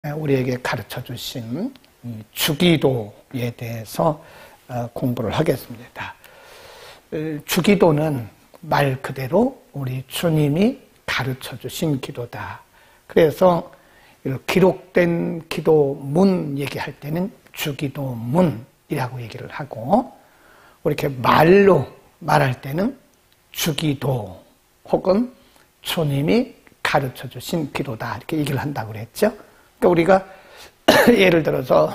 우리에게 가르쳐 주신 주기도에 대해서 공부를 하겠습니다. 주기도는 말 그대로 우리 주님이 가르쳐 주신 기도다. 그래서 기록된 기도문 얘기할 때는 주기도문이라고 얘기를 하고, 이렇게 말로 말할 때는 주기도 혹은 주님이 가르쳐 주신 기도다, 이렇게 얘기를 한다고 그랬죠. 그러니까 우리가 예를 들어서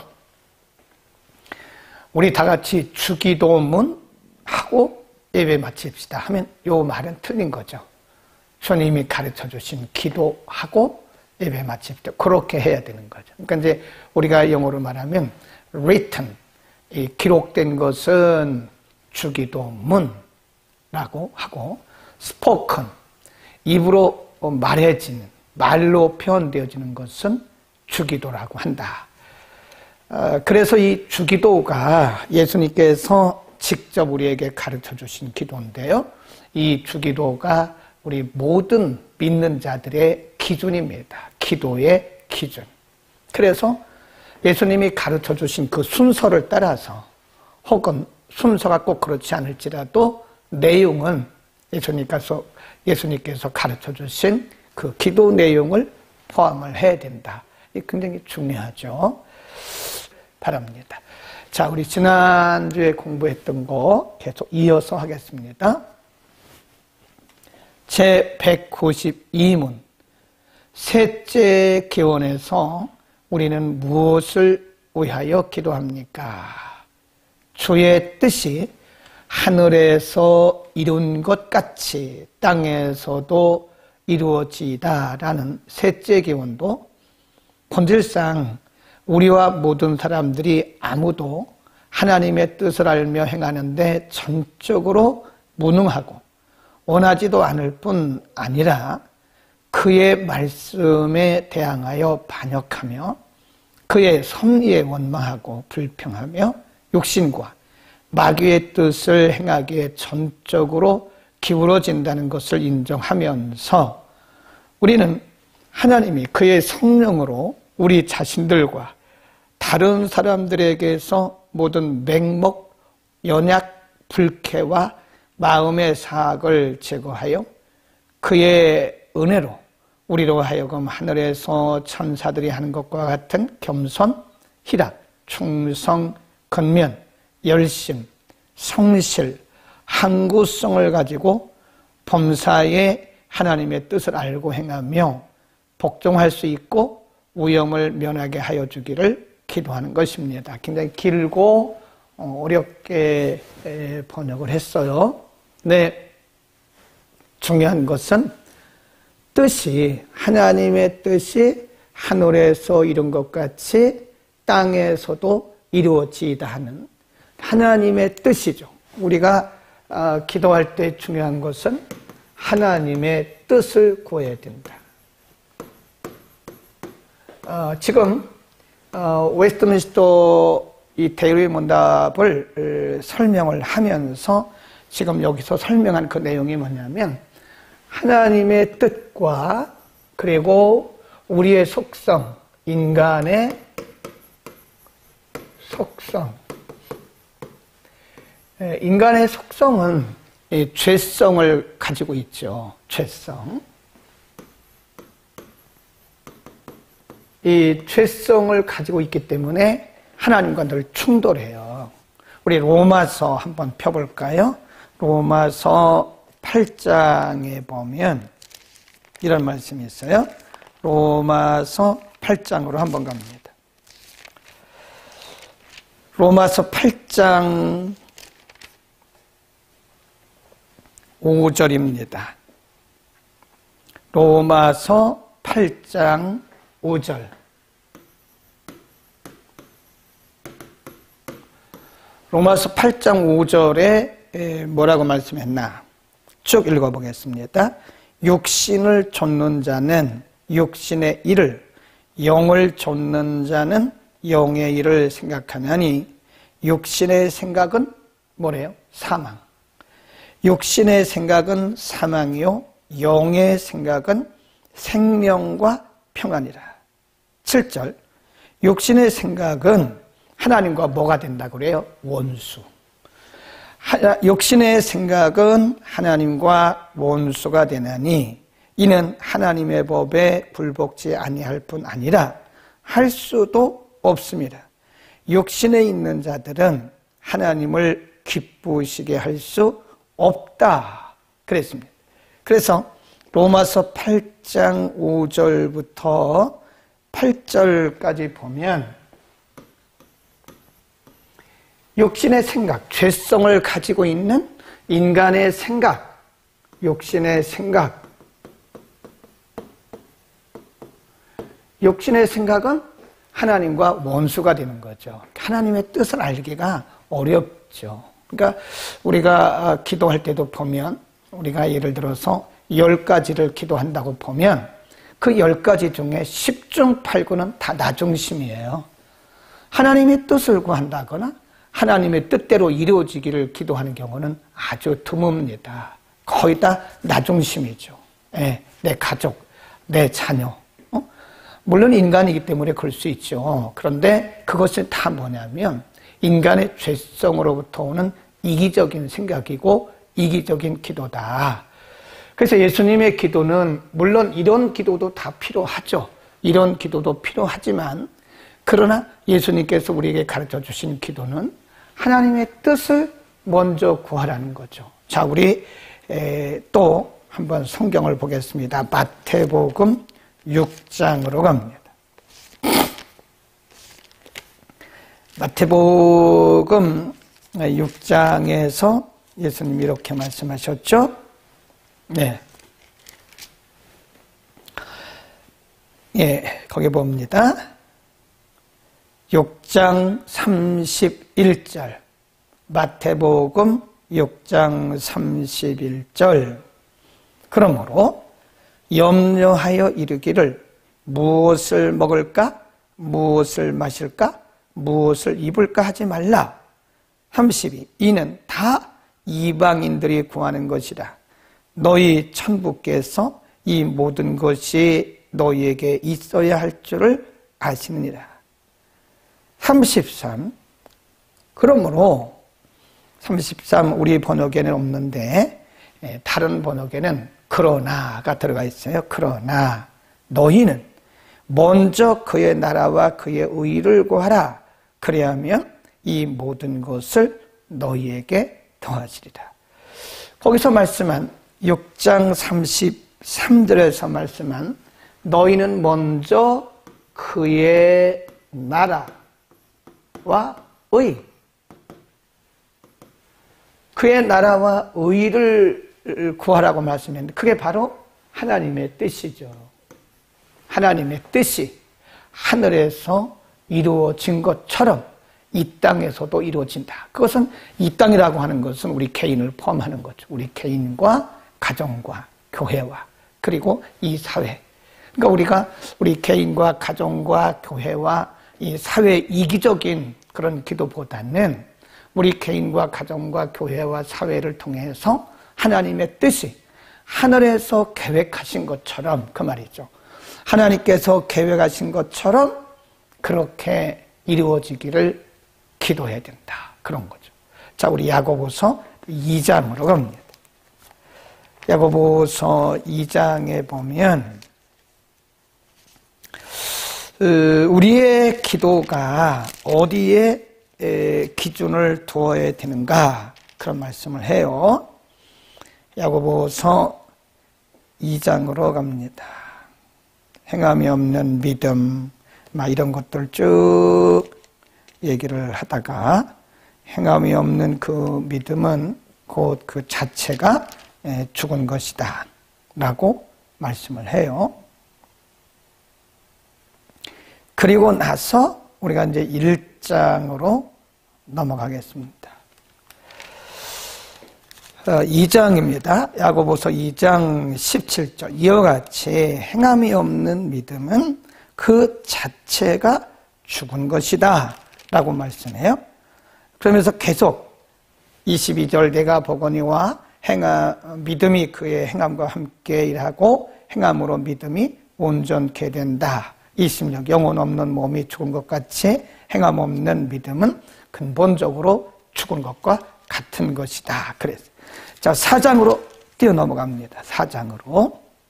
우리 다 같이 주기도문 하고 예배 마칩시다 하면 이 말은 틀린 거죠. 주님이 가르쳐 주신 기도하고 예배 마칩시다, 그렇게 해야 되는 거죠. 그러니까 이제 우리가 영어로 말하면 written, 이 기록된 것은 주기도문라고 하고, spoken, 입으로 말해지는, 말로 표현되어지는 것은 주기도라고 한다. 그래서 이 주기도가 예수님께서 직접 우리에게 가르쳐 주신 기도인데요, 이 주기도가 우리 모든 믿는 자들의 기준입니다. 기도의 기준. 그래서 예수님이 가르쳐 주신 그 순서를 따라서, 혹은 순서가 꼭 그렇지 않을지라도 내용은 예수님께서 가르쳐 주신 그 기도 내용을 포함을 해야 된다. 이 굉장히 중요하죠. 바랍니다. 자, 우리 지난주에 공부했던 거 계속 이어서 하겠습니다. 제192문, 셋째 기원에서 우리는 무엇을 위하여 기도합니까? 주의 뜻이 하늘에서 이룬 것 같이 땅에서도 이루어지다라는 셋째 기원도 본질상 우리와 모든 사람들이 아무도 하나님의 뜻을 알며 행하는데 전적으로 무능하고 원하지도 않을 뿐 아니라 그의 말씀에 대항하여 반역하며 그의 섭리에 원망하고 불평하며 육신과 마귀의 뜻을 행하기에 전적으로 기울어진다는 것을 인정하면서 우리는 하나님이 그의 성령으로 우리 자신들과 다른 사람들에게서 모든 맹목, 연약, 불쾌와 마음의 사악을 제거하여 그의 은혜로 우리로 하여금 하늘에서 천사들이 하는 것과 같은 겸손, 희락, 충성, 근면, 열심, 성실, 항구성을 가지고 범사에 하나님의 뜻을 알고 행하며 복종할 수 있고 위험을 면하게 하여 주기를 기도하는 것입니다. 굉장히 길고 어렵게 번역을 했어요. 네, 중요한 것은 뜻이, 하나님의 뜻이 하늘에서 이룬 것 같이 땅에서도 이루어지다 하는 하나님의 뜻이죠. 우리가 기도할 때 중요한 것은 하나님의 뜻을 구해야 된다. 지금 웨스트민스터 이 대의문답을 설명을 하면서 지금 여기서 설명한 그 내용이 뭐냐면, 하나님의 뜻과 그리고 우리의 속성, 인간의 속성. 인간의 속성은 죄성을 가지고 있죠. 죄성. 이 죄성을 가지고 있기 때문에 하나님과 늘 충돌해요. 우리 로마서 한번 펴볼까요? 로마서 8장에 보면 이런 말씀이 있어요. 로마서 8장으로 한번 갑니다. 로마서 8장 5절입니다. 로마서 8장 5절. 로마서 8장 5절에 뭐라고 말씀했나? 쭉 읽어보겠습니다. 육신을 좇는 자는 육신의 일을, 영을 좇는 자는 영의 일을 생각하나니 육신의 생각은 뭐래요? 사망. 육신의 생각은 사망이요 영의 생각은 생명과 평안이라. 7절. 육신의 생각은 하나님과 뭐가 된다고 그래요? 원수. 육신의 생각은 하나님과 원수가 되나니 이는 하나님의 법에 불복지 아니할 뿐 아니라 할 수도 없습니다. 육신에 있는 자들은 하나님을 기쁘시게 할 수 없다 그랬습니다. 그래서 로마서 8장 5절부터 8절까지 보면 육신의 생각, 죄성을 가지고 있는 인간의 생각, 육신의 생각, 육신의 생각은 하나님과 원수가 되는 거죠. 하나님의 뜻을 알기가 어렵죠. 그러니까 우리가 기도할 때도 보면 우리가 예를 들어서 10가지를 기도한다고 보면 그 10가지 중에 10중 8구는 다 나 중심이에요. 하나님의 뜻을 구한다거나 하나님의 뜻대로 이루어지기를 기도하는 경우는 아주 드뭅니다. 거의 다 나 중심이죠. 내 가족, 내 자녀. 물론 인간이기 때문에 그럴 수 있죠. 그런데 그것은 다 뭐냐면 인간의 죄성으로부터 오는 이기적인 생각이고 이기적인 기도다. 그래서 예수님의 기도는 물론 이런 기도도 다 필요하죠. 이런 기도도 필요하지만 그러나 예수님께서 우리에게 가르쳐 주신 기도는 하나님의 뜻을 먼저 구하라는 거죠. 자, 우리 또 한번 성경을 보겠습니다. 마태복음 6장으로 갑니다. 마태복음 6장에서 예수님이 이렇게 말씀하셨죠. 네. 거기 봅니다. 6장 31절. 마태복음 6장 31절. 그러므로 염려하여 이르기를 무엇을 먹을까? 무엇을 마실까? 무엇을 입을까 하지 말라. 32. 이는 다 이방인들이 구하는 것이라. 너희 천부께서 이 모든 것이 너희에게 있어야 할 줄을 아시느니라. 33. 그러므로 33 우리 번역에는 없는데 다른 번역에는 그러나가 들어가 있어요. 그러나 너희는 먼저 그의 나라와 그의 의를 구하라. 그래야면 이 모든 것을 너희에게 더하시리라. 거기서 말씀한 6장 33절에서 말씀한 너희는 먼저 그의 나라와 의, 그의 나라와 의를 구하라고 말씀했는데 그게 바로 하나님의 뜻이죠. 하나님의 뜻이 하늘에서 이루어진 것처럼 이 땅에서도 이루어진다. 그것은 이 땅이라고 하는 것은 우리 개인을 포함하는 거죠. 우리 개인과 가정과 교회와 그리고 이 사회. 그러니까 우리가 우리 개인과 가정과 교회와 이 사회 이기적인 그런 기도보다는 우리 개인과 가정과 교회와 사회를 통해서 하나님의 뜻이 하늘에서 계획하신 것처럼 그 말이죠. 하나님께서 계획하신 것처럼 그렇게 이루어지기를 기도해야 된다. 그런 거죠. 자, 우리 야고보서 2장으로 갑니다. 야고보서 2장에 보면 우리의 기도가 어디에 기준을 두어야 되는가 그런 말씀을 해요. 야고보서 2장으로 갑니다. 행함이 없는 믿음 막 이런 것들 쭉 얘기를 하다가 행함이 없는 그 믿음은 곧 그 자체가 죽은 것이다 라고 말씀을 해요. 그리고 나서 우리가 이제 1장으로 넘어가겠습니다. 2장입니다. 야고보서 2장 17절. 이와 같이 행함이 없는 믿음은 그 자체가 죽은 것이다 라고 말씀해요. 그러면서 계속 22절 내가 보거니와 믿음이 그의 행함과 함께 일하고 행함으로 믿음이 온전케 된다. 20력, 영혼 없는 몸이 죽은 것 같이 행함 없는 믿음은 근본적으로 죽은 것과 같은 것이다. 그래서 자, 4장으로 뛰어넘어갑니다. 4장으로.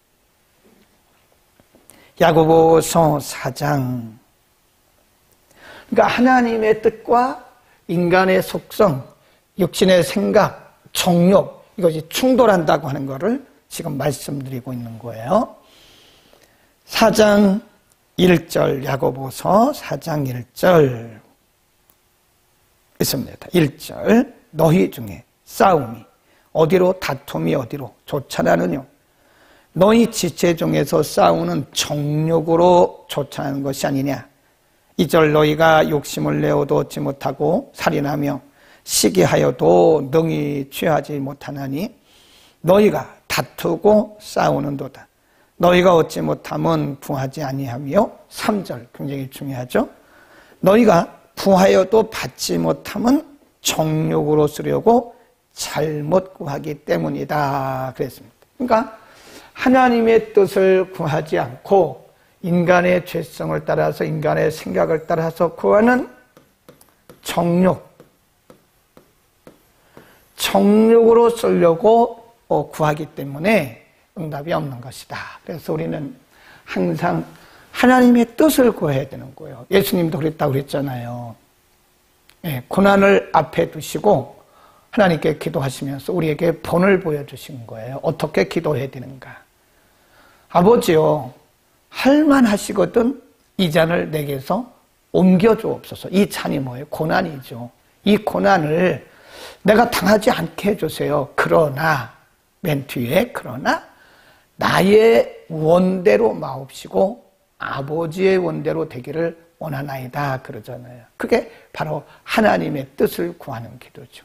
야고보서 4장. 그러니까 하나님의 뜻과 인간의 속성, 육신의 생각, 정욕, 이것이 충돌한다고 하는 것을 지금 말씀드리고 있는 거예요. 4장 1절, 야고보서 4장 1절 있습니다. 1절, 너희 중에 싸움이 어디로, 다툼이 어디로 쫓아나느냐? 너희 지체 중에서 싸우는 정욕으로 쫓아나는 것이 아니냐? 2절, 너희가 욕심을 내어도 얻지 못하고 살인하며 시기하여도 능히 취하지 못하나니 너희가 다투고 싸우는도다. 너희가 얻지 못하면 구하지 아니하며 3절, 굉장히 중요하죠. 너희가 구하여도 받지 못하면 정욕으로 쓰려고 잘못 구하기 때문이다. 그랬습니다. 그러니까 하나님의 뜻을 구하지 않고 인간의 죄성을 따라서, 인간의 생각을 따라서 구하는 정욕으로 쓰려고 구하기 때문에 응답이 없는 것이다. 그래서 우리는 항상 하나님의 뜻을 구해야 되는 거예요. 예수님도 그랬다고 그랬잖아요. 예, 고난을 앞에 두시고 하나님께 기도하시면서 우리에게 본을 보여주신 거예요. 어떻게 기도해야 되는가. 아버지요, 할만하시거든 이 잔을 내게서 옮겨주옵소서. 이 잔이 뭐예요? 고난이죠. 이 고난을 내가 당하지 않게 해주세요. 그러나, 맨 뒤에 그러나 나의 원대로 마옵시고 아버지의 원대로 되기를 원하나이다 그러잖아요. 그게 바로 하나님의 뜻을 구하는 기도죠.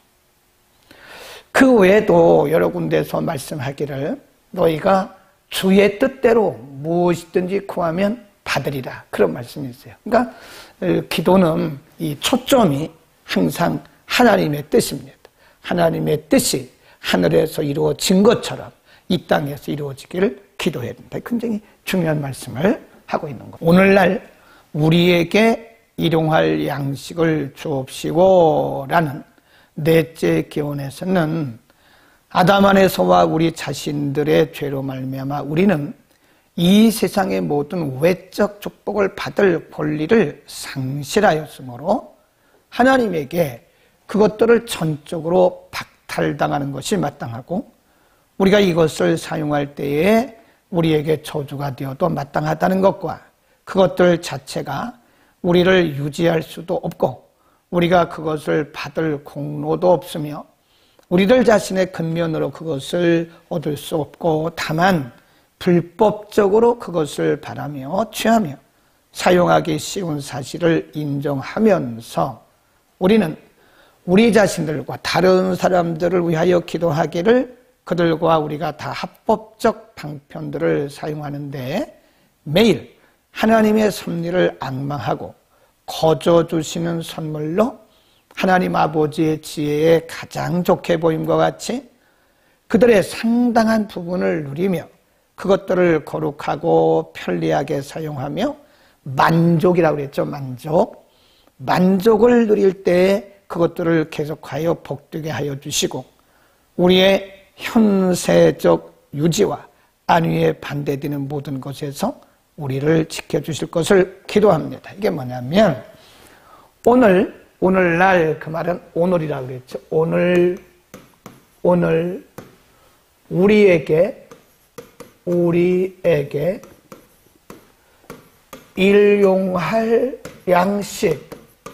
그 외에도 여러 군데서 말씀하기를 너희가 주의 뜻대로 무엇이든지 구하면 받으리라, 그런 말씀이 있어요. 그러니까 기도는 이 초점이 항상 하나님의 뜻입니다. 하나님의 뜻이 하늘에서 이루어진 것처럼 이 땅에서 이루어지기를 기도해야 된다. 굉장히 중요한 말씀을 하고 있는 거예요. 오늘날 우리에게 일용할 양식을 주옵시고 라는 넷째 기원에서는 아담 안에서와 우리 자신들의 죄로 말미암아 우리는 이 세상의 모든 외적 축복을 받을 권리를 상실하였으므로 하나님에게 그것들을 전적으로 박탈당하는 것이 마땅하고 우리가 이것을 사용할 때에 우리에게 저주가 되어도 마땅하다는 것과 그것들 자체가 우리를 유지할 수도 없고 우리가 그것을 받을 공로도 없으며 우리들 자신의 근면으로 그것을 얻을 수 없고 다만 불법적으로 그것을 바라며 취하며 사용하기 쉬운 사실을 인정하면서 우리는 우리 자신들과 다른 사람들을 위하여 기도하기를 그들과 우리가 다 합법적 방편들을 사용하는데 매일 하나님의 섭리를 앙망하고 거저 주시는 선물로 하나님 아버지의 지혜에 가장 좋게 보임과 같이 그들의 상당한 부분을 누리며 그것들을 거룩하고 편리하게 사용하며 만족이라고 그랬죠. 만족을 누릴 때에 그것들을 계속하여 복되게 하여 주시고 우리의 현세적 유지와 안위에 반대되는 모든 것에서 우리를 지켜주실 것을 기도합니다. 이게 뭐냐면 오늘날, 그 말은 오늘이라고 그랬죠. 오늘 우리에게 일용할 양식,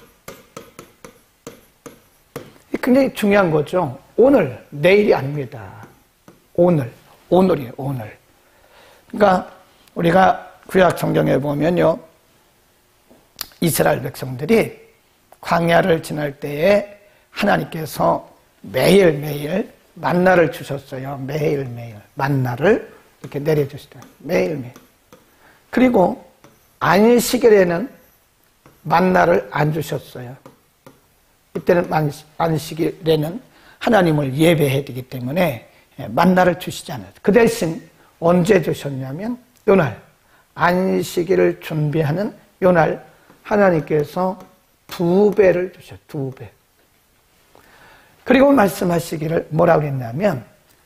굉장히 중요한 거죠. 오늘, 내일이 아닙니다. 오늘이에요, 오늘. 그러니까 우리가 구약 성경에 보면요, 이스라엘 백성들이 광야를 지날 때에 하나님께서 매일매일 만나를 주셨어요. 매일매일 만나를 이렇게 내려주시다. 매일매일. 그리고 안식일에는 만나를 안 주셨어요. 이때는 안식일에는 하나님을 예배해야 되기 때문에 만나를 주시지 않아요. 그 대신 언제 주셨냐면 이날 안식일을 준비하는 요날 하나님께서 2배를 주셔요. 2배. 그리고 말씀하시기를 뭐라고 했냐면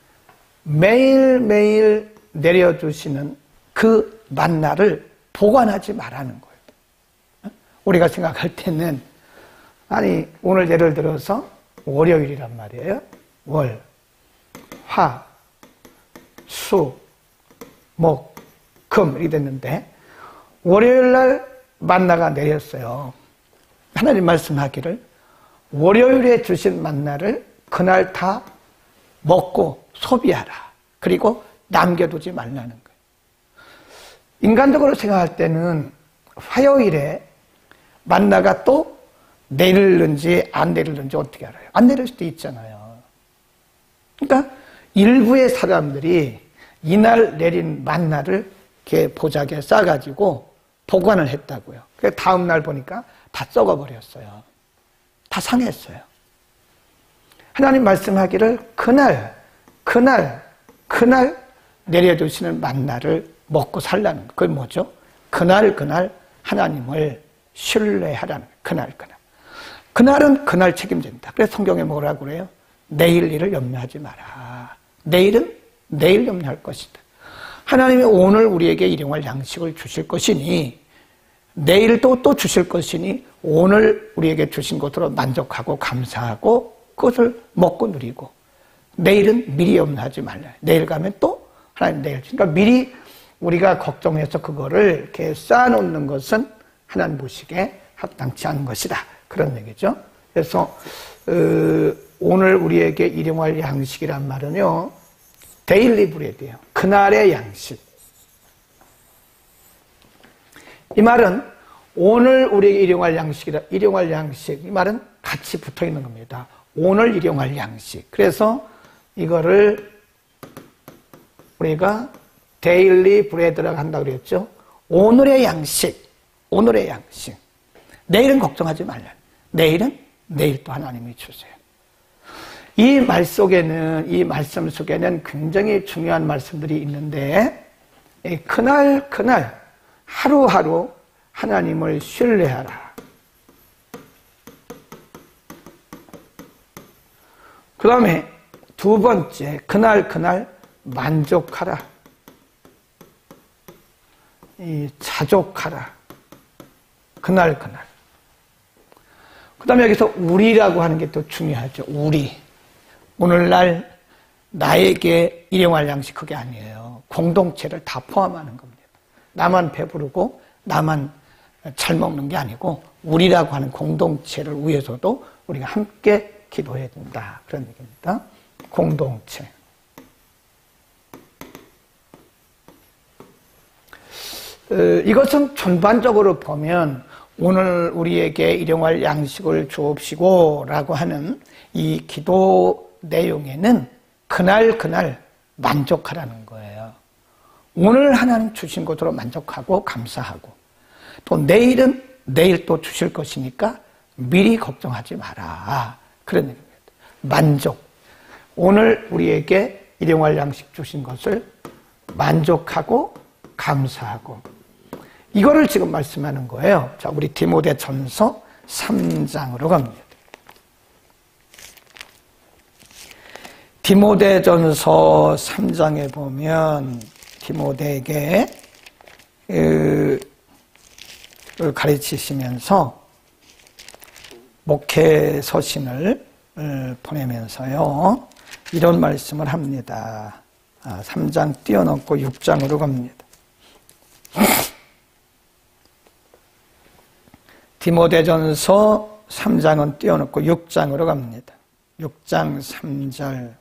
매일매일 내려주시는 그 만나를 보관하지 말라는 거예요. 우리가 생각할 때는 아니 오늘 예를 들어서 월요일이란 말이에요. 월, 화, 수, 목, 금 이렇게 됐는데 월요일날 만나가 내렸어요. 하나님 말씀하기를 월요일에 주신 만나를 그날 다 먹고 소비하라. 그리고 남겨두지 말라는 거예요. 인간적으로 생각할 때는 화요일에 만나가 또 내리는지 안 내리는지 어떻게 알아요? 안 내릴 수도 있잖아요. 그러니까 일부의 사람들이 이날 내린 만나를 이렇게 보자기에 싸가지고 보관을 했다고요. 그래서 다음 날 보니까 다 썩어버렸어요. 다 상했어요. 하나님 말씀하기를 그날 내려주시는 만나를 먹고 살라는 거. 그게 뭐죠? 그날 하나님을 신뢰하라는 거예요. 그날은 그날 책임진다. 그래서 성경에 뭐라고 그래요? 내일 일을 염려하지 마라. 내일은 내일 염려할 것이다. 하나님이 오늘 우리에게 일용할 양식을 주실 것이니 내일도 또 주실 것이니 오늘 우리에게 주신 것으로 만족하고 감사하고 그것을 먹고 누리고 내일은 미리 염려하지 말라. 내일 가면 또 하나님 내일 주니까 미리 우리가 걱정해서 그거를 이렇게 쌓아놓는 것은 하나님 보시기에 합당치 않은 것이다. 그런 얘기죠. 그래서 오늘 우리에게 일용할 양식이란 말은요. 데일리 브레드예요. 그날의 양식. 이 말은 오늘 우리에게 일용할 양식. 이 말은 같이 붙어 있는 겁니다. 오늘 일용할 양식. 그래서 이거를 우리가 데일리 브레드라고 한다고 그랬죠. 오늘의 양식. 내일은 걱정하지 말라. 내일은 내일 또 하나님이 주세요. 이 말씀 속에는 굉장히 중요한 말씀들이 있는데 그날 하루하루 하나님을 신뢰하라. 그 다음에 두 번째 그날 만족하라. 자족하라. 그날 그 다음에 여기서 우리라고 하는 게 또 중요하죠. 우리. 오늘날 나에게 일용할 양식 그게 아니에요. 공동체를 다 포함하는 겁니다. 나만 배부르고 나만 잘 먹는 게 아니고 우리라고 하는 공동체를 위해서도 우리가 함께 기도해야 된다. 그런 얘기입니다. 공동체. 이것은 전반적으로 보면 오늘 우리에게 일용할 양식을 주옵시고 라고 하는 이 기도 내용에는 그날 만족하라는 거예요. 오늘 하나님 주신 것으로 만족하고 감사하고 또 내일은 내일 또 주실 것이니까 미리 걱정하지 마라. 그런 얘기입니다. 만족. 오늘 우리에게 일용할 양식 주신 것을 만족하고 감사하고 이거를 지금 말씀하는 거예요. 자, 우리 디모데전서 3장으로 갑니다. 디모데전서 3장에 보면 디모데에게 가르치시면서 목회 서신을 보내면서요. 이런 말씀을 합니다. 3장 띄워놓고 6장으로 갑니다. 디모데전서 3장은 띄워놓고 6장으로 갑니다. 6장 3절.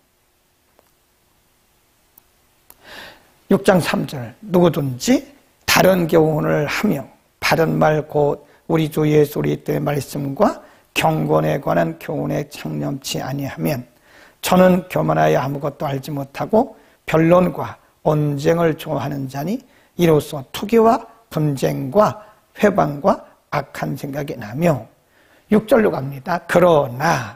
6장 3절. 누구든지 다른 교훈을 하며 바른 말 곧 우리 주 예수 그리스도의 말씀과 경건에 관한 교훈에 창념치 아니하면 저는 교만하여 아무것도 알지 못하고 변론과 언쟁을 좋아하는 자니 이로써 투기와 분쟁과 회방과 악한 생각이 나며 6절로 갑니다. 그러나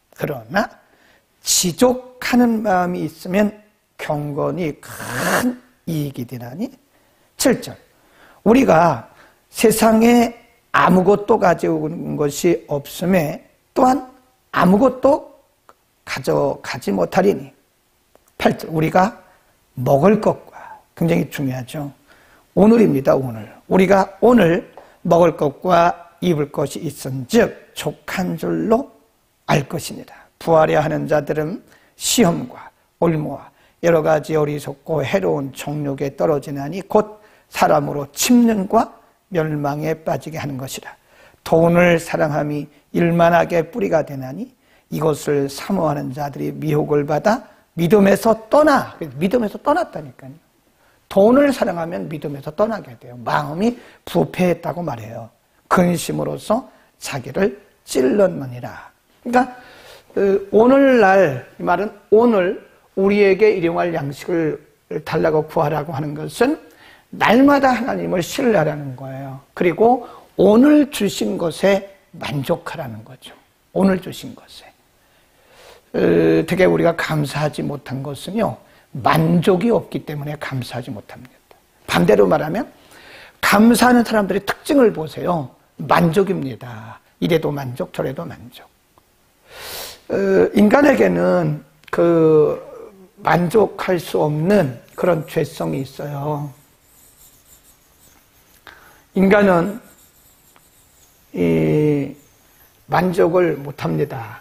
지족하는 마음이 있으면 경건이 큰 이익이 되나니 7절 우리가 세상에 아무것도 가져온 것이 없음에 또한 아무것도 가져가지 못하리니. 8절, 우리가 먹을 것과, 굉장히 중요하죠. 오늘입니다. 오늘. 우리가 오늘 먹을 것과 입을 것이 있은즉 족한 줄로 알 것이니라. 부하려 하는 자들은 시험과 올무와 여러 가지 어리석고 해로운 정욕에 떨어지나니 곧 사람으로 침륜과 멸망에 빠지게 하는 것이라. 돈을 사랑함이 일만하게 뿌리가 되나니 이것을 사모하는 자들이 미혹을 받아 믿음에서 떠났다니까요. 돈을 사랑하면 믿음에서 떠나게 돼요. 마음이 부패했다고 말해요. 근심으로써 자기를 찔렀느니라. 그러니까 오늘날, 이 말은 오늘 우리에게 일용할 양식을 달라고 구하라고 하는 것은 날마다 하나님을 신뢰하라는 거예요. 그리고 오늘 주신 것에 만족하라는 거죠. 오늘 주신 것에. 되게 우리가 감사하지 못한 것은요, 만족이 없기 때문에 감사하지 못합니다. 반대로 말하면 감사하는 사람들의 특징을 보세요. 만족입니다. 이래도 만족, 저래도 만족. 인간에게는 만족할 수 없는 그런 죄성이 있어요. 인간은 만족을 못합니다.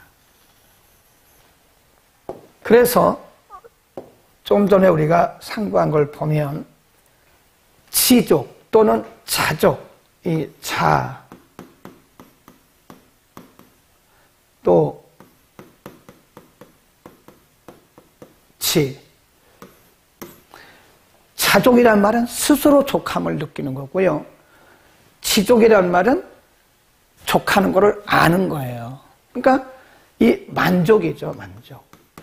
그래서 좀 전에 우리가 상고한 걸 보면 치족 또는 자족, 이 자, 또 치. 자족이란 말은 스스로 족함을 느끼는 거고요. 치족이란 말은 족하는 거를 아는 거예요. 그러니까 이 만족이죠, 만족.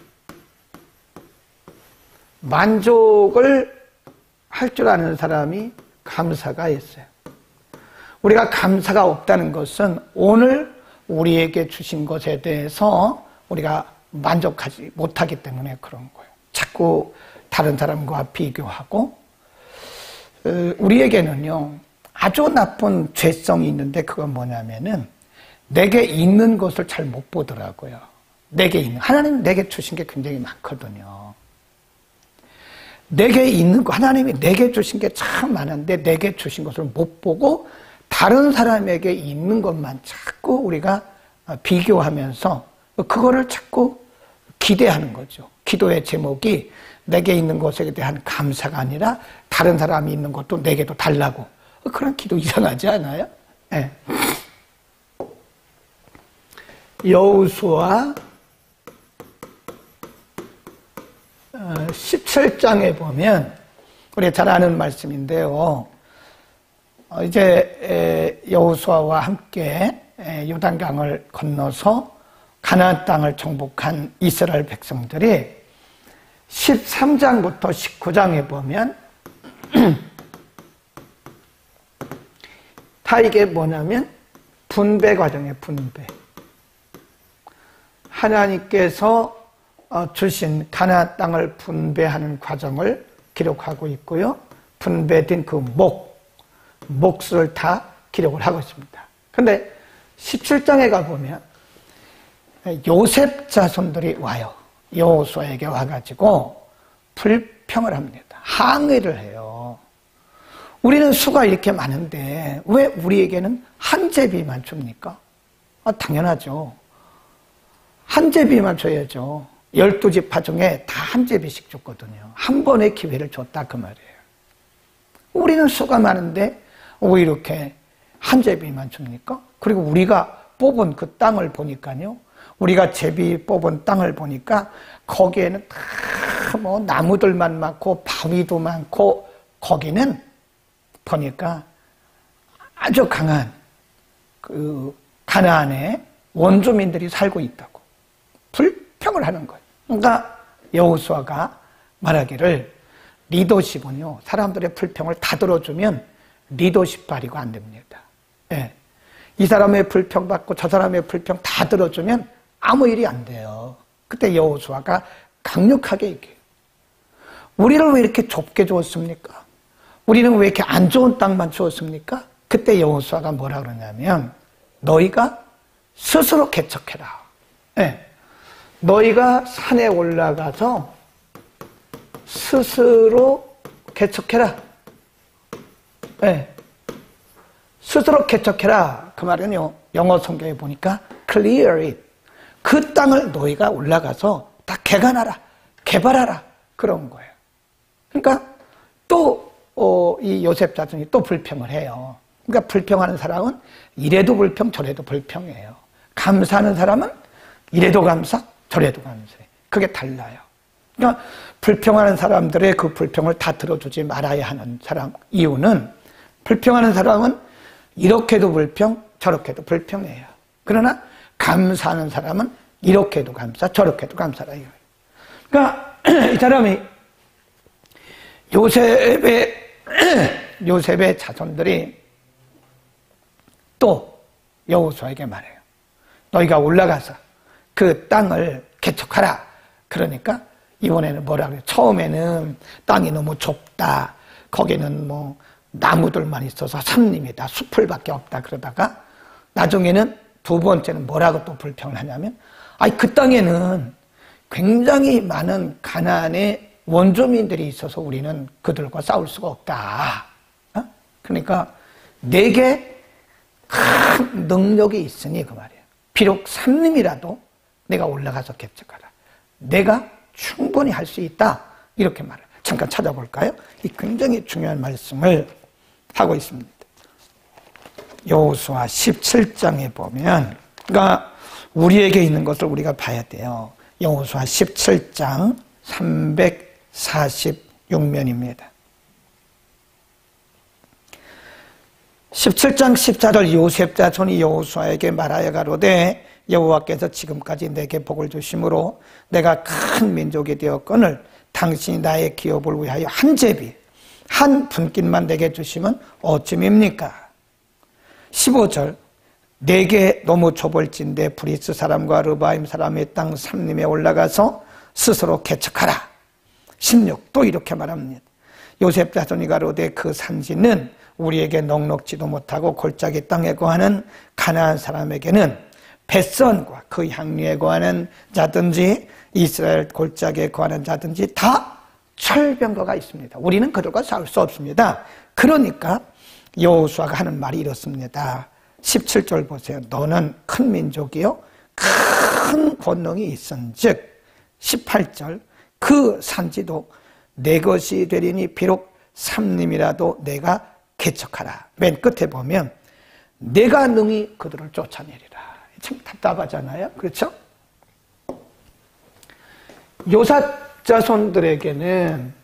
만족을 할 줄 아는 사람이 감사가 있어요. 우리가 감사가 없다는 것은 오늘 우리에게 주신 것에 대해서 우리가 만족하지 못하기 때문에 그런 거예요. 자꾸 다른 사람과 비교하고. 우리에게는요, 아주 나쁜 죄성이 있는데 그건 뭐냐면은 내게 있는 것을 잘 못 보더라고요. 하나님은 내게 주신 게 굉장히 많거든요. 내게 있는 거, 하나님이 내게 주신 게 참 많은데 내게 주신 것을 못 보고 다른 사람에게 있는 것만 자꾸 우리가 비교하면서 그거를 자꾸 기대하는 거죠. 기도의 제목이 내게 있는 것에 대한 감사가 아니라 다른 사람이 있는 것도 내게도 달라고. 그런 기도 이상하지 않아요? 네. 여호수아 17장에 보면 우리 잘 아는 말씀인데요. 이제 여호수아와 함께 요단강을 건너서 가나안 땅을 정복한 이스라엘 백성들이 13장부터 19장에 보면 다 이게 뭐냐면 분배 과정이에요. 분배. 하나님께서 주신 가나안 땅을 분배하는 과정을 기록하고 있고요. 분배된 그 몫을 다 기록을 하고 있습니다. 그런데 17장에 가보면 요셉 자손들이 와요. 여호수아에게 와가지고 불평을 합니다. 항의를 해요. 우리는 수가 이렇게 많은데 왜 우리에게는 한 제비만 줍니까? 당연하죠. 한 제비만 줘야죠. 12지파 중에 다 한 제비씩 줬거든요. 한 번의 기회를 줬다 그 말이에요. 우리는 수가 많은데 왜 이렇게 한 제비만 줍니까? 그리고 우리가 뽑은 그 땅을 보니까요. 우리가 제비 뽑은 땅을 보니까 거기에는 다 뭐 나무들만 많고 바위도 많고 거기는 보니까 아주 강한 그 가나안의 원주민들이 살고 있다고 불평을 하는 거예요. 그러니까 여호수아가 말하기를 리더십은요, 사람들의 불평을 다 들어주면 리더십 발휘가 안 됩니다. 예. 이 사람의 불평 받고 저 사람의 불평 다 들어주면 아무 일이 안 돼요. 그때 여호수아가 강력하게 얘기해요. 우리를 왜 이렇게 좁게 줬습니까? 우리는 왜 이렇게 안 좋은 땅만 주었습니까? 그때 여호수아가 뭐라 그러냐면 너희가 스스로 개척해라. 네. 너희가 산에 올라가서 스스로 개척해라. 네. 스스로 개척해라. 그 말은요, 영어 성경에 보니까 clear it. 그 땅을 너희가 올라가서 다 개간하라. 개발하라. 그런 거예요. 그러니까 또 이 요셉 자손이 또 불평을 해요. 그러니까 불평하는 사람은 이래도 불평 저래도 불평해요. 감사하는 사람은 이래도 감사 저래도 감사해. 그게 달라요. 그러니까 불평하는 사람들의 그 불평을 다 들어주지 말아야 하는 사람 이유는 불평하는 사람은 이렇게도 불평 저렇게도 불평해요. 그러나 감사하는 사람은 이렇게도 감사 저렇게도 감사라 이거예요. 그러니까 이 사람이 요셉의 자손들이 또 여호수아에게 말해요. 너희가 올라가서 그 땅을 개척하라. 그러니까 이번에는 뭐라 그래요? 처음에는 땅이 너무 좁다. 거기는 뭐 나무들만 있어서 산림이다. 숲을밖에 없다. 그러다가 나중에는 두 번째는 뭐라고 또 불평을 하냐면 그 땅에는 굉장히 많은 가나안의 원주민들이 있어서 우리는 그들과 싸울 수가 없다. 그러니까 내게 큰 능력이 있으니 그 말이에요. 비록 산림이라도 내가 올라가서 개척하라. 내가 충분히 할 수 있다. 이렇게 말해요. 잠깐 찾아볼까요? 이 굉장히 중요한 말씀을 하고 있습니다. 여호수아 17장에 보면, 그러니까 우리에게 있는 것을 우리가 봐야 돼요. 여호수아 17장 346면입니다. 17장 14절 요셉 자손이 여호수아에게 말하여 가로되 여호와께서 지금까지 내게 복을 주심으로 내가 큰 민족이 되었거늘 당신이 나의 기업을 위하여 한 제비 한 분깃만 내게 주시면 어찌입니까? 15절 내게 너무 좁을진데 브리스 사람과 르바임 사람의 땅 삼림에 올라가서 스스로 개척하라. 16 또 이렇게 말합니다. 요셉 자손이 가로되 그 산지는 우리에게 넉넉지도 못하고 골짜기 땅에 거하는 가나안 사람에게는 벳선과 그 향리에 거하는 자든지 이스라엘 골짜기에 거하는 자든지 다 철병거가 있습니다. 우리는 그들과 싸울 수 없습니다. 그러니까 여호수아가 하는 말이 이렇습니다. 17절 보세요. 너는 큰 민족이요 큰 권능이 있은즉 18절 그 산지도 내 것이 되리니 비록 삼림이라도 내가 개척하라. 맨 끝에 보면 내가 능히 그들을 쫓아내리라. 참 답답하잖아요. 그렇죠? 요셉 자손들에게는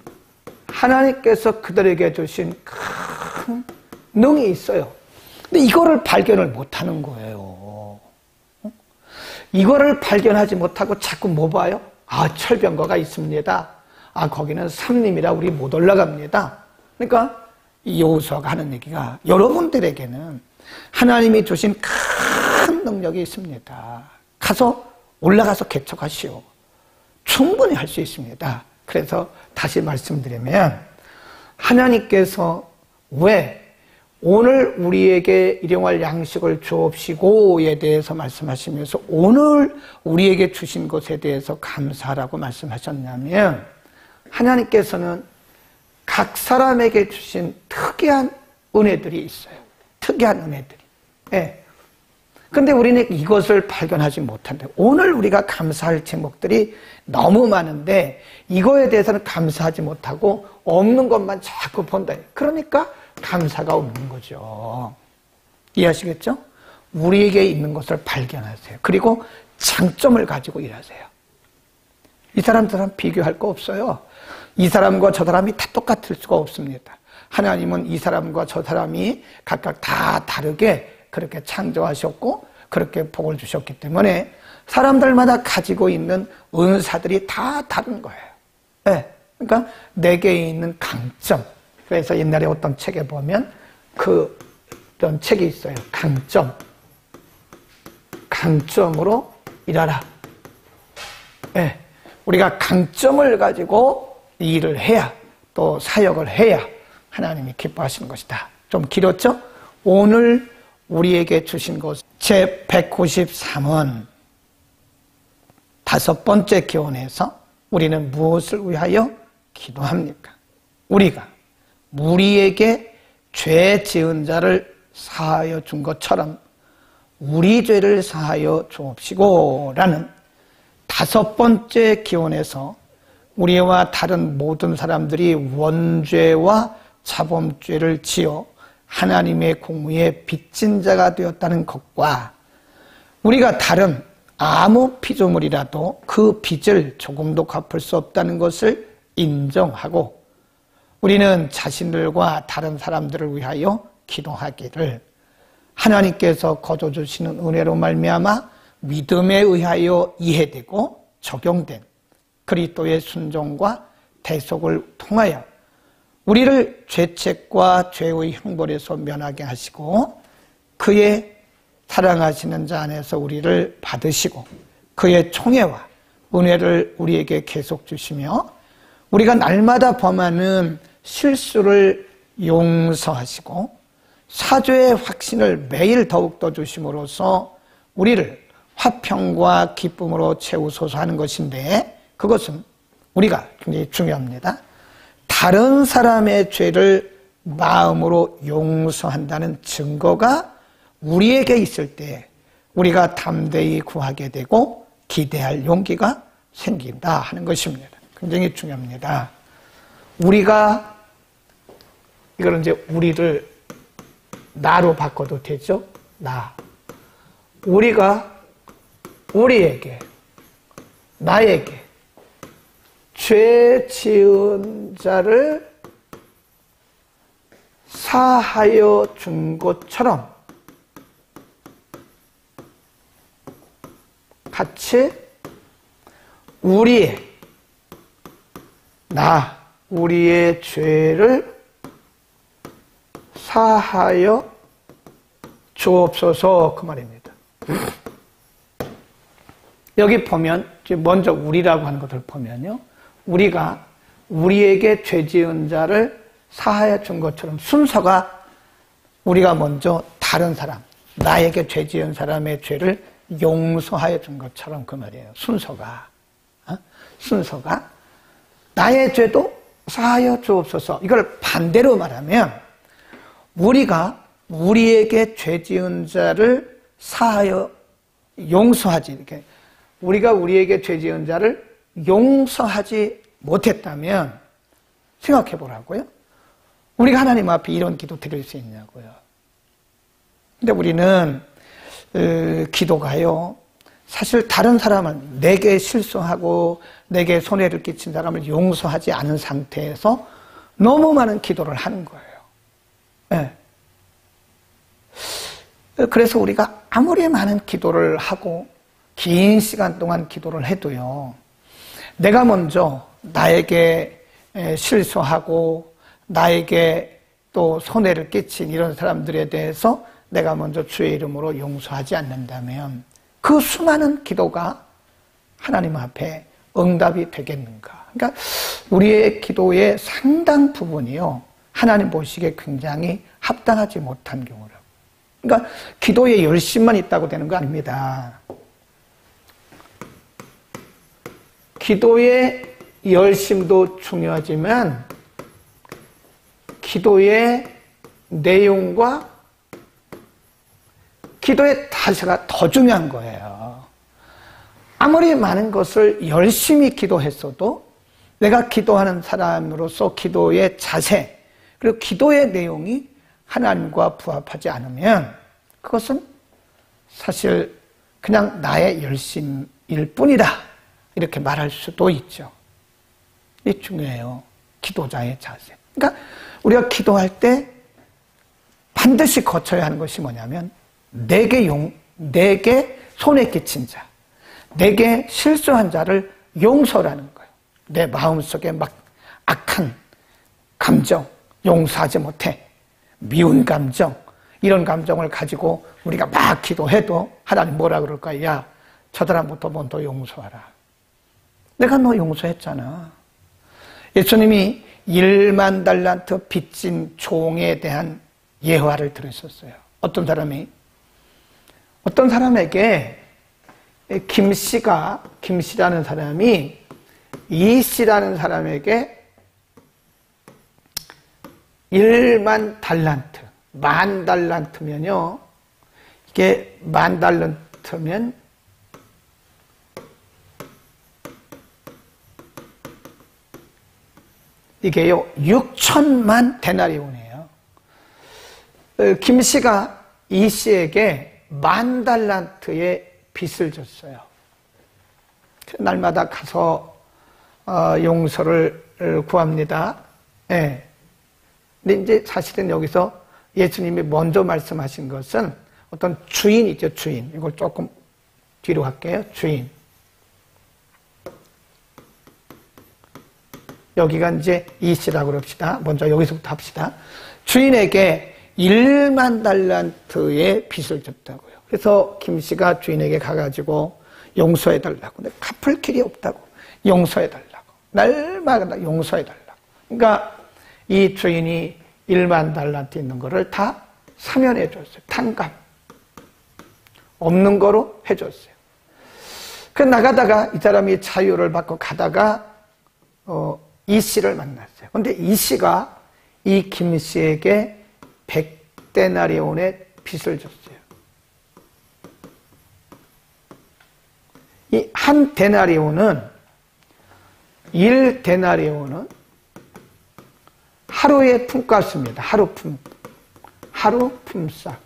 하나님께서 그들에게 주신 큰 능이 있어요. 근데 이거를 발견을 못하는 거예요. 이거를 발견하지 못하고 자꾸 뭐 봐요? 철병거가 있습니다. 거기는 삼림이라 우리 못 올라갑니다. 그러니까 이 여호수아가 하는 얘기가 여러분들에게는 하나님이 주신 큰 능력이 있습니다. 가서 올라가서 개척하시오. 충분히 할 수 있습니다. 그래서 다시 말씀드리면 하나님께서 왜 오늘 우리에게 일용할 양식을 주옵시고에 대해서 말씀하시면서 오늘 우리에게 주신 것에 대해서 감사하라고 말씀하셨냐면 하나님께서는 각 사람에게 주신 특이한 은혜들이 있어요. 특이한 은혜들이. 예. 근데 우리는 이것을 발견하지 못한다. 오늘 우리가 감사할 제목들이 너무 많은데 이거에 대해서는 감사하지 못하고 없는 것만 자꾸 본다. 그러니까 감사가 없는 거죠. 이해하시겠죠? 우리에게 있는 것을 발견하세요. 그리고 장점을 가지고 일하세요. 이 사람들은 비교할 거 없어요. 이 사람과 저 사람이 다 똑같을 수가 없습니다. 하나님은 이 사람과 저 사람이 각각 다 다르게 그렇게 창조하셨고 그렇게 복을 주셨기 때문에 사람들마다 가지고 있는 은사들이 다 다른 거예요. 네. 그러니까 내게 있는 강점. 그래서 옛날에 어떤 책에 보면 그런 책이 있어요. 강점. 강점으로 일하라. 네. 우리가 강점을 가지고 일을 해야 또 사역을 해야 하나님이 기뻐하시는 것이다. 좀 길었죠? 오늘 우리에게 주신 것 제193은 5번째 기원에서 우리는 무엇을 위하여 기도합니까? 우리가 우리에게 죄 지은 자를 사하여 준 것처럼 우리 죄를 사하여 주옵시고 라는 5번째 기원에서 우리와 다른 모든 사람들이 원죄와 자범죄를 지어 하나님의 공의에 빚진 자가 되었다는 것과 우리가 다른 아무 피조물이라도 그 빚을 조금도 갚을 수 없다는 것을 인정하고 우리는 자신들과 다른 사람들을 위하여 기도하기를 하나님께서 거저 주시는 은혜로 말미암아 믿음에 의하여 이해되고 적용된 그리스도의 순종과 대속을 통하여 우리를 죄책과 죄의 형벌에서 면하게 하시고 그의 사랑하시는 자 안에서 우리를 받으시고 그의 총애와 은혜를 우리에게 계속 주시며 우리가 날마다 범하는 실수를 용서하시고 사죄의 확신을 매일 더욱더 주심으로써 우리를 화평과 기쁨으로 채우소서 하는 것인데 그것은 우리가 굉장히 중요합니다. 다른 사람의 죄를 마음으로 용서한다는 증거가 우리에게 있을 때 우리가 담대히 구하게 되고 기대할 용기가 생긴다 하는 것입니다. 굉장히 중요합니다. 우리가 이거는 이제 우리를 나로 바꿔도 되죠? 나. 우리가 우리에게 나에게 죄 지은 자를 사하여 준 것처럼 같이 우리의 죄를 사하여 주옵소서 그 말입니다. 여기 보면 먼저 우리라고 하는 것을 보면요. 우리가 우리에게 죄 지은 자를 사하여 준 것처럼 순서가 우리가 먼저 다른 사람, 나에게 죄 지은 사람의 죄를 용서하여 준 것처럼 그 말이에요. 순서가 나의 죄도 사하여 주옵소서. 이걸 반대로 말하면 우리가 우리에게 죄 지은 자를 사하여 용서하지 이렇게 우리가 우리에게 죄 지은 자를 용서하지 못했다면 생각해 보라고요. 우리가 하나님 앞에 이런 기도 드릴 수 있냐고요. 근데 우리는 기도가요. 사실 다른 사람을 내게 실수하고 내게 손해를 끼친 사람을 용서하지 않은 상태에서 너무 많은 기도를 하는 거예요. 네. 그래서 우리가 아무리 많은 기도를 하고 긴 시간 동안 기도를 해도요. 내가 먼저 나에게 실수하고 나에게 또 손해를 끼친 이런 사람들에 대해서 내가 먼저 주의 이름으로 용서하지 않는다면 그 수많은 기도가 하나님 앞에 응답이 되겠는가? 그러니까 우리의 기도의 상당 부분이요. 하나님 보시기에 굉장히 합당하지 못한 경우라고. 그러니까 기도에 열심만 있다고 되는 거 아닙니다. 기도의 열심도 중요하지만 기도의 내용과 기도의 자세가 더 중요한 거예요. 아무리 많은 것을 열심히 기도했어도 내가 기도하는 사람으로서 기도의 자세 그리고 기도의 내용이 하나님과 부합하지 않으면 그것은 사실 그냥 나의 열심일 뿐이다 이렇게 말할 수도 있죠. 이게 중요해요. 기도자의 자세. 그러니까 우리가 기도할 때 반드시 거쳐야 하는 것이 뭐냐면 내게 손해 끼친 자, 내게 실수한 자를 용서라는 거예요. 내 마음속에 막 악한 감정, 용서하지 못해 미운 감정, 이런 감정을 가지고 우리가 막 기도해도 하나님 뭐라 그럴까요? 야, 저 사람부터 먼저 용서하라. 내가 너 용서했잖아. 예수님이 1만 달란트 빚진 종에 대한 예화를 들으셨어요. 어떤 사람에게 김씨라는 사람이 이씨라는 사람에게 1만 달란트, 10,000달란트면요. 이게 10,000달란트면 이게요, 6천만 데나리온이에요. 김씨가 이씨에게 10,000달란트의 빚을 졌어요. 날마다 가서 용서를 구합니다. 예. 근데 이제 사실은 여기서 예수님이 먼저 말씀하신 것은 어떤 주인이죠, 주인. 이걸 조금 뒤로 갈게요, 주인. 여기가 이제 이씨라고 그럽시다. 먼저 여기서부터 합시다. 주인에게 1만 달란트의 빚을 졌다고요. 그래서 김씨가 주인에게 가가지고 용서해달라고. 근데 갚을 길이 없다고. 용서해달라고. 날마다 용서해달라고. 그러니까 이 주인이 1만 달란트 있는 거를 다 사면해 줬어요. 탕감. 없는 거로 해줬어요. 그 나가다가 이 사람이 자유를 받고 가다가 이 씨를 만났어요. 근데 이 씨가 이 김 씨에게 100데나리온의 빚을 줬어요. 이 한 데나리온은 1데나리온은 하루의 품값입니다. 하루 품삯.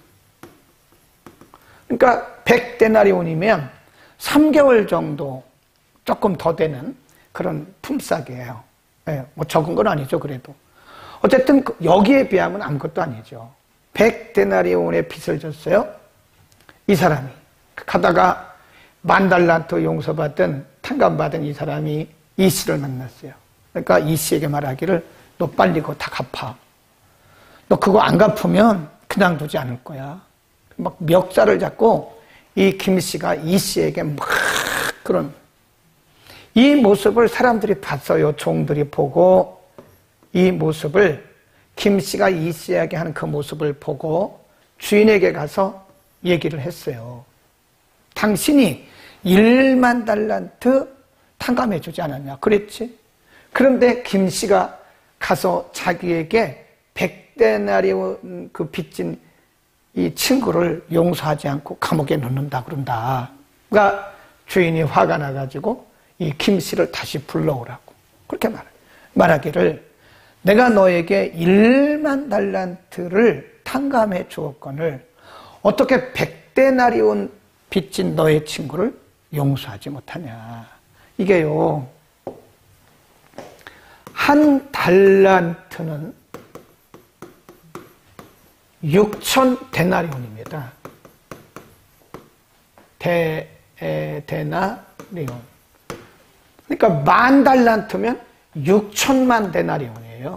그러니까 100데나리온이면 3개월 정도 조금 더 되는 그런 품삯이에요. 네, 뭐 적은 건 아니죠, 그래도. 어쨌든 여기에 비하면 아무것도 아니죠. 100데나리온의 빚을 졌어요. 이 사람이. 가다가 10,000달란트 용서받은, 탕감받은 이 사람이 이 씨를 만났어요. 그러니까 이 씨에게 말하기를 너 빨리 그거 다 갚아. 너 그거 안 갚으면 그냥 두지 않을 거야. 막 멱살을 잡고 이 김 씨가 이 씨에게 막 그런 이 모습을 사람들이 봤어요. 종들이 보고 이 모습을 김 씨가 이 씨에게 하는 그 모습을 보고 주인에게 가서 얘기를 했어요. 당신이 1만 달란트 탕감해 주지 않았냐 그랬지. 그런데 김 씨가 가서 자기에게 100데나리온 그 빚진 이 친구를 용서하지 않고 감옥에 넣는다 그런다. 그러니까 주인이 화가 나가지고 이 김 씨를 다시 불러오라고 그렇게 말하기를 내가 너에게 1만 달란트를 탕감해 주었거늘 어떻게 100데나리온 빚진 너의 친구를 용서하지 못하냐. 이게요, 한 달란트는 6,000데나리온입니다. 데나리온. 그러니까 10,000달란트면 6천만 데나리온이에요.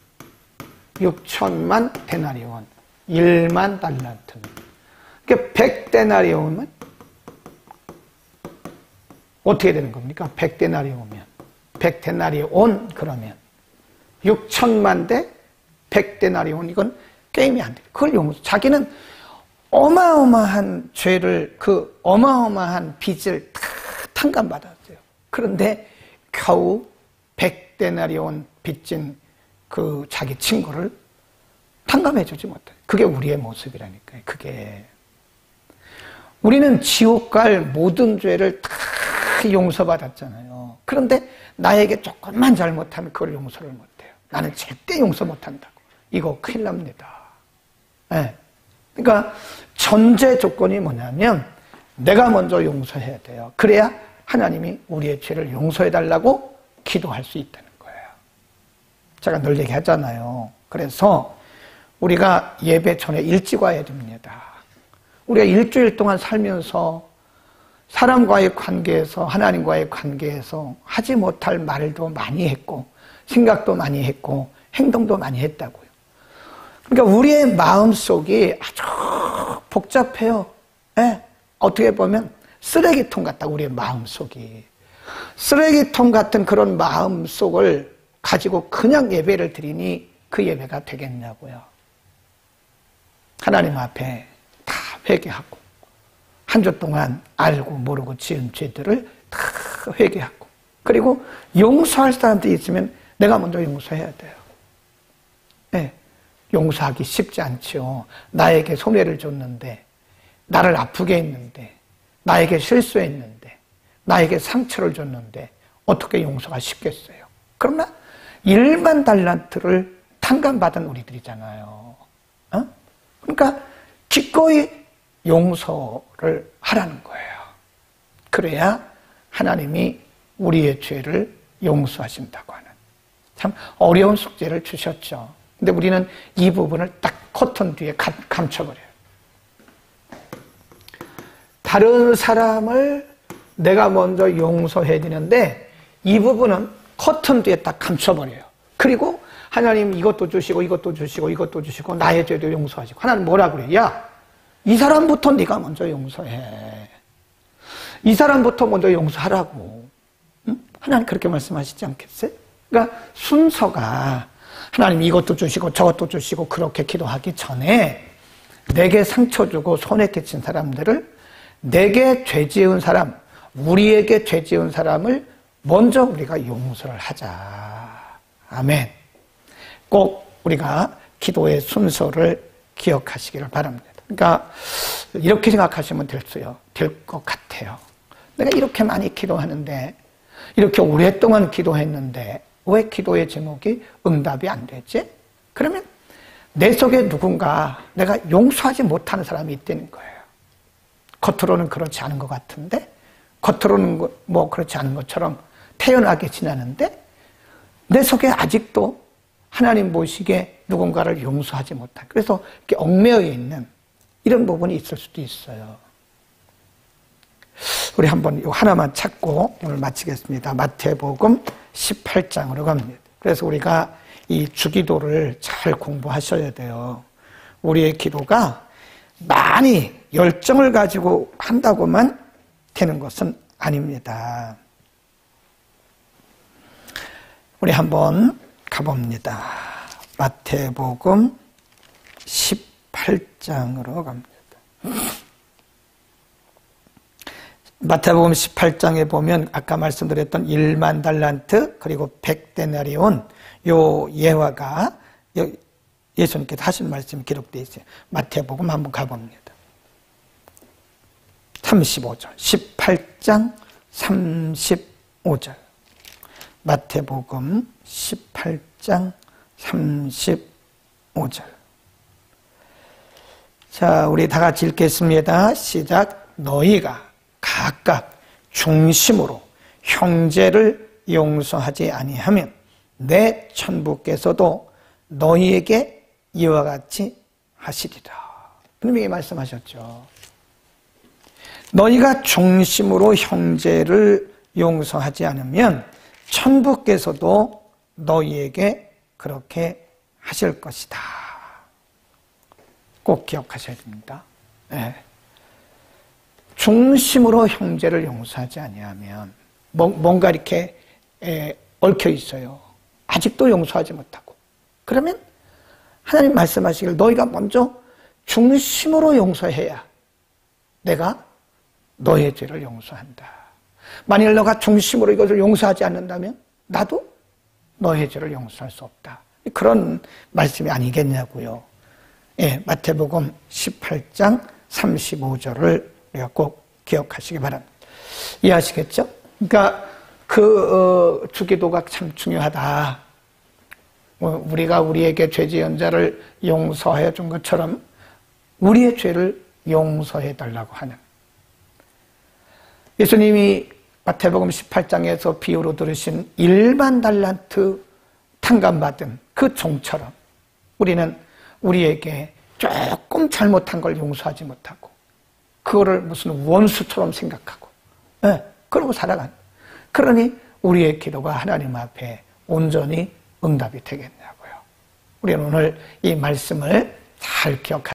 6천만 데나리온. 1만 달란트는. 그러니까 100데나리온은 어떻게 되는 겁니까? 100데나리온이면. 100데나리온 그러면 6천만 대 100데나리온 이건 게임이 안 돼요. 그걸 용서. 자기는 어마어마한 죄를 그 어마어마한 빚을 다 탕감받았어요. 그런데 겨우 100데나리온 빚진 그 자기 친구를 탕감해주지 못해요. 그게 우리의 모습이라니까요. 그게 우리는 지옥 갈 모든 죄를 다 용서받았잖아요. 그런데 나에게 조금만 잘못하면 그걸 용서를 못해요. 나는 절대 용서 못한다고. 이거 큰일 납니다. 네. 그러니까 전제 조건이 뭐냐면 내가 먼저 용서해야 돼요. 그래야 하나님이 우리의 죄를 용서해달라고 기도할 수 있다는 거예요. 제가 늘 얘기하잖아요. 그래서 우리가 예배 전에 일찍 와야 됩니다. 우리가 일주일 동안 살면서 사람과의 관계에서 하나님과의 관계에서 하지 못할 말도 많이 했고 생각도 많이 했고 행동도 많이 했다고요. 그러니까 우리의 마음속이 아주 복잡해요. 네? 어떻게 보면 쓰레기통 같다. 우리의 마음속이. 쓰레기통 같은 그런 마음속을 가지고 그냥 예배를 드리니 그 예배가 되겠냐고요. 하나님 앞에 다 회개하고 한 주 동안 알고 모르고 지은 죄들을 다 회개하고 그리고 용서할 사람들이 있으면 내가 먼저 용서해야 돼요. 네, 용서하기 쉽지 않죠. 나에게 손해를 줬는데 나를 아프게 했는데 나에게 실수했는데 나에게 상처를 줬는데 어떻게 용서가 쉽겠어요. 그러나 1만 달란트를 탕감받은 우리들이잖아요. 그러니까 기꺼이 용서를 하라는 거예요. 그래야 하나님이 우리의 죄를 용서하신다고 하는 참 어려운 숙제를 주셨죠. 근데 우리는 이 부분을 딱 커튼 뒤에 감춰버려요. 다른 사람을 내가 먼저 용서해야 되는데 이 부분은 커튼 뒤에 딱 감춰버려요. 그리고 하나님 이것도 주시고 이것도 주시고 이것도 주시고 나의 죄도 용서하시고 하나님 뭐라 그래요? 야, 이 사람부터 네가 먼저 용서해. 이 사람부터 먼저 용서하라고. 응? 하나님 그렇게 말씀하시지 않겠어요? 그러니까 순서가 하나님 이것도 주시고 저것도 주시고 그렇게 기도하기 전에 내게 상처 주고 손해 끼친 사람들을 내게 죄 지은 사람, 우리에게 죄 지은 사람을 먼저 우리가 용서를 하자. 아멘. 꼭 우리가 기도의 순서를 기억하시기를 바랍니다. 그러니까 이렇게 생각하시면 될 것 같아요. 내가 이렇게 많이 기도하는데 이렇게 오랫동안 기도했는데 왜 기도의 제목이 응답이 안 되지? 그러면 내 속에 누군가 내가 용서하지 못하는 사람이 있다는 거예요. 겉으로는 그렇지 않은 것 같은데 겉으로는 뭐 그렇지 않은 것처럼 태연하게 지나는데 내 속에 아직도 하나님 보시기에 누군가를 용서하지 못한 그래서 이렇게 얽매여 있는 이런 부분이 있을 수도 있어요. 우리 한번 이 하나만 찾고 오늘 마치겠습니다. 마태복음 18장으로 갑니다. 그래서 우리가 이 주기도를 잘 공부하셔야 돼요. 우리의 기도가 많이 열정을 가지고 한다고만 되는 것은 아닙니다. 우리 한번 가봅니다. 마태복음 18장으로 갑니다. 마태복음 18장에 보면 아까 말씀드렸던 1만 달란트 그리고 100데나리온 요 예화가 예수님께서 하신 말씀이 기록되어 있어요. 마태복음 한번 가봅니다. 35절 18장 35절 마태복음 18장 35절 자, 우리 다 같이 읽겠습니다. 시작. 너희가 각각 중심으로 형제를 용서하지 아니하면 내 천부께서도 너희에게 이와 같이 하시리라. 분명히 말씀하셨죠. 너희가 중심으로 형제를 용서하지 않으면 천부께서도 너희에게 그렇게 하실 것이다. 꼭 기억하셔야 됩니다. 네. 중심으로 형제를 용서하지 아니하면 뭔가 이렇게 얽혀 있어요. 아직도 용서하지 못하고. 그러면 하나님 말씀하시길 너희가 먼저 중심으로 용서해야 내가 너의 죄를 용서한다. 만일 너가 중심으로 이것을 용서하지 않는다면 나도 너의 죄를 용서할 수 없다. 그런 말씀이 아니겠냐고요. 예, 마태복음 18장 35절을 우리가 꼭 기억하시기 바랍니다. 이해하시겠죠? 그러니까 주기도가 참 중요하다. 우리가 우리에게 죄 지은 자를 용서해 준 것처럼 우리의 죄를 용서해 달라고 하는 예수님이 마태복음 18장에서 비유로 들으신 1만 달란트 탕감받은 그 종처럼 우리는 우리에게 조금 잘못한 걸 용서하지 못하고 그거를 무슨 원수처럼 생각하고 그러고 살아간 그러니 우리의 기도가 하나님 앞에 온전히 응답이 되겠냐고요. 우리는 오늘 이 말씀을 잘 기억하시기